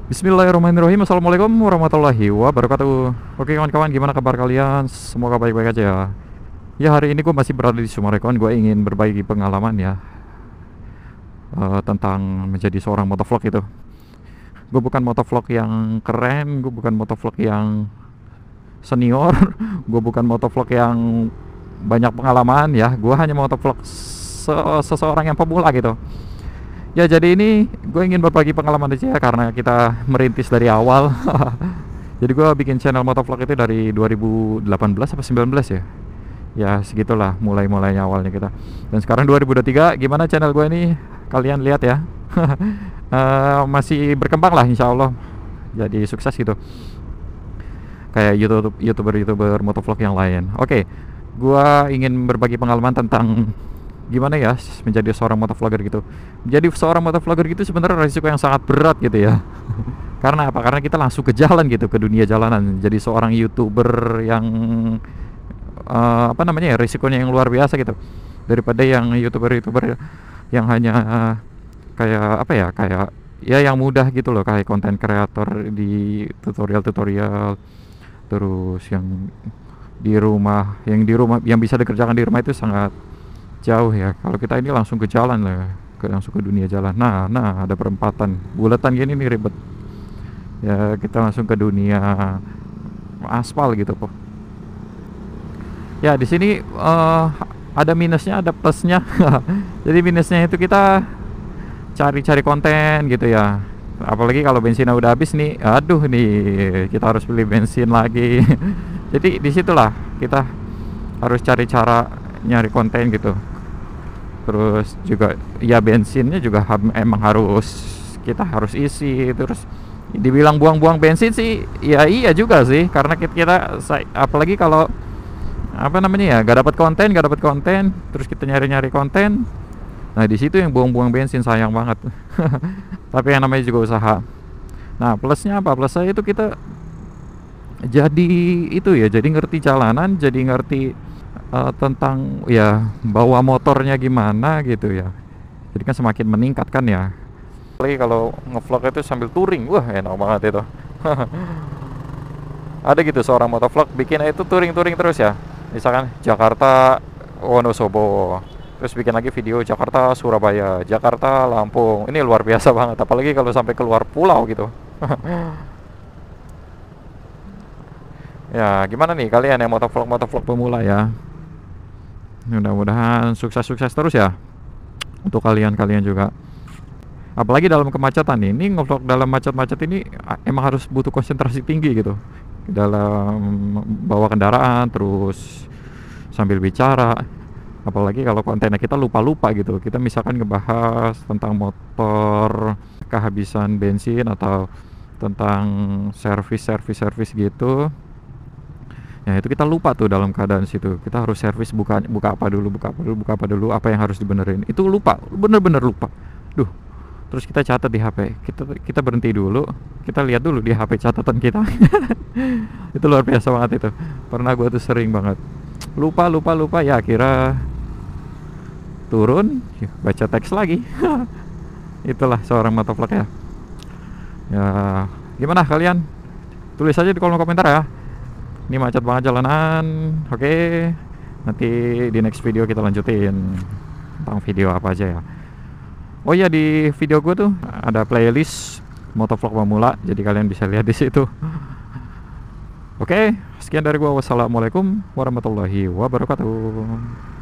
Bismillahirrahmanirrahim. Assalamualaikum warahmatullahi wabarakatuh. Oke kawan-kawan, gimana kabar kalian? Semoga baik-baik aja ya. Ya, hari ini gue masih berada di Sumarekon. Gue ingin berbagi pengalaman ya, tentang menjadi seorang motovlog itu. Gue bukan motovlog yang keren, gue bukan motovlog yang senior, gue bukan motovlog yang banyak pengalaman ya. Gue hanya motovlog seseorang yang pemula gitu. Ya, jadi ini gue ingin berbagi pengalaman aja ya, karena kita merintis dari awal. Jadi gue bikin channel motovlog itu dari 2018 apa 19 ya. Ya segitulah mulai-mulainya awalnya kita. Dan sekarang 2023, gimana channel gue ini? Kalian lihat ya. Masih berkembang lah insya Allah. Jadi sukses gitu. Kayak youtuber motovlog yang lain. Oke, gue ingin berbagi pengalaman tentang gimana ya menjadi seorang motovlogger gitu. Menjadi seorang motovlogger gitu sebenarnya risiko yang sangat berat gitu ya. Karena apa? Karena kita langsung ke jalan gitu, ke dunia jalanan. Jadi seorang youtuber yang apa namanya ya, risikonya yang luar biasa gitu. Daripada yang youtuber yang hanya kayak apa ya, kayak ya yang mudah gitu loh, kayak konten kreator di tutorial terus yang di rumah yang bisa dikerjakan di rumah itu sangat jauh ya. Kalau kita ini langsung ke jalan lah, langsung ke dunia jalan. Nah ada perempatan bulatan gini nih, ribet ya, kita langsung ke dunia aspal gitu kok. Ya di sini ada minusnya, ada plusnya. Jadi minusnya itu kita cari-cari konten gitu ya. Apalagi kalau bensinnya udah habis nih, aduh nih kita harus beli bensin lagi. Jadi disitulah kita harus cari cara nyari konten gitu. Terus juga ya bensinnya juga emang kita harus isi. Terus dibilang buang-buang bensin sih, ya iya juga sih, karena apalagi kalau apa namanya ya, gak dapat konten, terus kita nyari-nyari konten. Nah di situ yang buang-buang bensin, sayang banget. Tapi yang namanya juga usaha. Nah plusnya apa? Plusnya itu kita jadi itu ya, jadi ngerti jalanan, jadi ngerti tentang ya bawa motornya gimana gitu ya. Jadi kan semakin meningkat kan ya. Apalagi kalau ngevlog itu sambil touring, wah enak banget itu. Ada gitu seorang motovlog bikin itu touring-touring terus ya. Misalkan Jakarta Wonosobo, terus bikin lagi video Jakarta Surabaya, Jakarta Lampung. Ini luar biasa banget, apalagi kalau sampai keluar pulau gitu. Ya gimana nih kalian yang motovlog pemula ya, mudah-mudahan sukses-sukses terus ya untuk kalian juga. Apalagi dalam kemacetan ini, ngevlog dalam macet-macet ini emang harus butuh konsentrasi tinggi gitu dalam bawa kendaraan, terus sambil bicara. Apalagi kalau kontennya kita lupa-lupa gitu, kita misalkan ngebahas tentang motor kehabisan bensin atau tentang servis gitu ya, itu kita lupa tuh dalam keadaan situ. Kita harus servis, buka apa dulu, apa yang harus dibenerin, itu lupa, bener-bener lupa. Duh, terus kita catat di HP, kita berhenti dulu, kita lihat dulu di HP catatan kita. Itu luar biasa banget itu. Pernah gue tuh sering banget lupa ya, kira turun baca teks lagi. Itulah seorang motovlog ya. Ya gimana kalian, tulis aja di kolom komentar ya. Ini macet banget jalanan. Oke, nanti di next video kita lanjutin tentang video apa aja ya. Oh iya, di video gue tuh ada playlist motovlog pemula, jadi kalian bisa lihat di situ. Oke, sekian dari gue. Wassalamualaikum warahmatullahi wabarakatuh.